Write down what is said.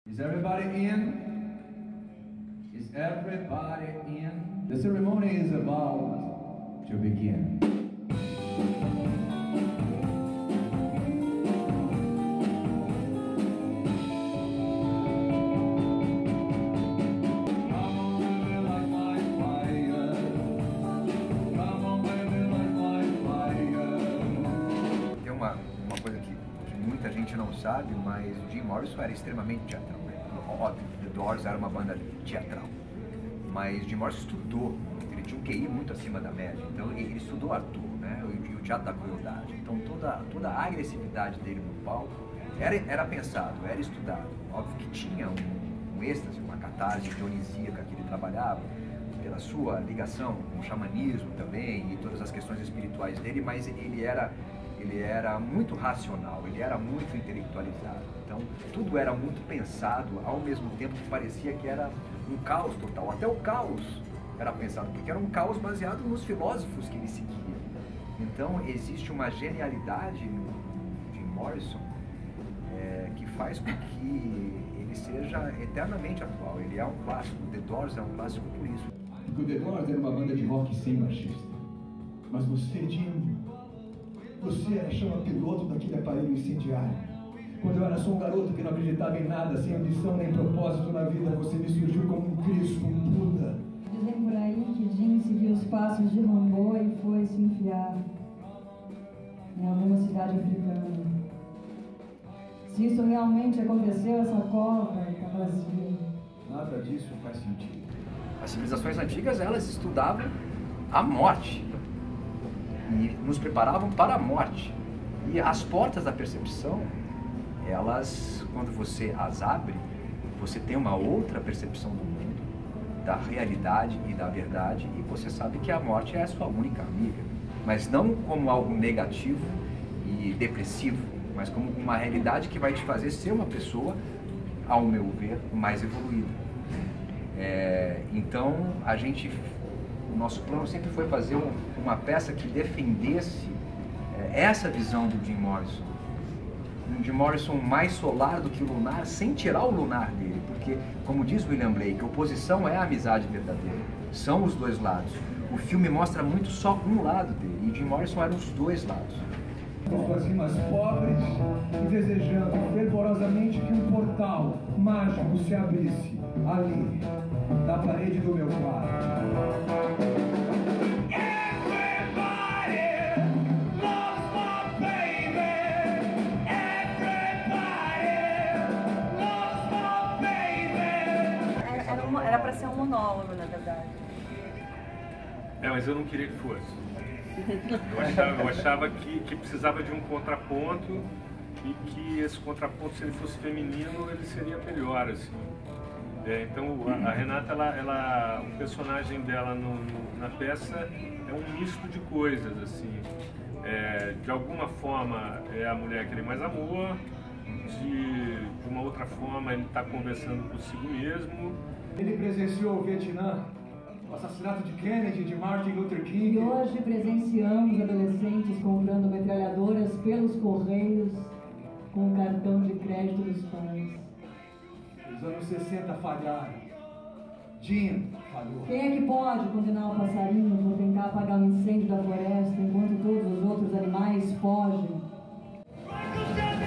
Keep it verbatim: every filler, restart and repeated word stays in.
Is everybody in? Is everybody in? The ceremony is about to begin. Tem uma, uma coisa que, que muita gente não sabe, mas o Jim Morrison era extremamente teatral. Óbvio, The Doors era uma banda teatral, mas Jim Morrison estudou, ele tinha um Q I muito acima da média, então ele estudou ator, né, e o teatro da crueldade, então toda, toda a agressividade dele no palco era, era pensado, era estudado. Óbvio que tinha um, um êxtase, uma catarse dionisíaca que ele trabalhava, pela sua ligação com o xamanismo também e todas as questões espirituais dele, mas ele era, ele era muito racional, ele era muito intelectualizado. Então, tudo era muito pensado, ao mesmo tempo que parecia que era um caos total. Até o caos era pensado, porque era um caos baseado nos filósofos que ele seguia. Então, existe uma genialidade no Jim Morrison é, que faz com que ele seja eternamente atual. Ele é um clássico, The Doors é um clássico por isso. Porque o The Doors era uma banda de rock sem baixista. Mas você, Jim, você era chama-piloto daquele aparelho incendiário. Quando eu era só um garoto que não acreditava em nada, sem ambição nem propósito na vida, você me surgiu como um Cristo, um Buda. Dizem por aí que Jim seguiu os passos de Rambo e foi se enfiar em alguma cidade africana. Se isso realmente aconteceu, essa cova está vazia. Nada disso faz sentido. As civilizações antigas, elas estudavam a morte e nos preparavam para a morte. E as portas da percepção, elas, quando você as abre, você tem uma outra percepção do mundo, da realidade e da verdade, e você sabe que a morte é a sua única amiga, mas não como algo negativo e depressivo, mas como uma realidade que vai te fazer ser uma pessoa, ao meu ver, mais evoluída. É, então, a gente, o nosso plano sempre foi fazer um, uma peça que defendesse é, essa visão do Jim Morrison. Um Jim Morrison mais solar do que lunar, sem tirar o lunar dele, porque, como diz William Blake, oposição é a amizade verdadeira, são os dois lados. O filme mostra muito só um lado dele, e Jim Morrison era os dois lados. Suas rimas pobres e desejando fervorosamente que um portal mágico se abrisse ali, na parede do meu quarto. Era para ser um monólogo, na verdade. É, mas eu não queria que fosse. Eu achava, eu achava que, que precisava de um contraponto e que esse contraponto, se ele fosse feminino, ele seria melhor, assim. É, então, a, a Renata, ela, ela, o personagem dela no, no, na peça é um misto de coisas, assim. É, de alguma forma, é a mulher que ele mais amou, de, de uma outra forma, ele está conversando consigo mesmo. Ele presenciou o Vietnã, o assassinato de Kennedy, de Martin Luther King. E hoje presenciamos adolescentes comprando metralhadoras pelos correios com o cartão de crédito dos pais. Os anos sessenta falharam. Jim falhou. Quem é que pode condenar o passarinho por tentar apagar o incêndio da floresta enquanto todos os outros animais fogem?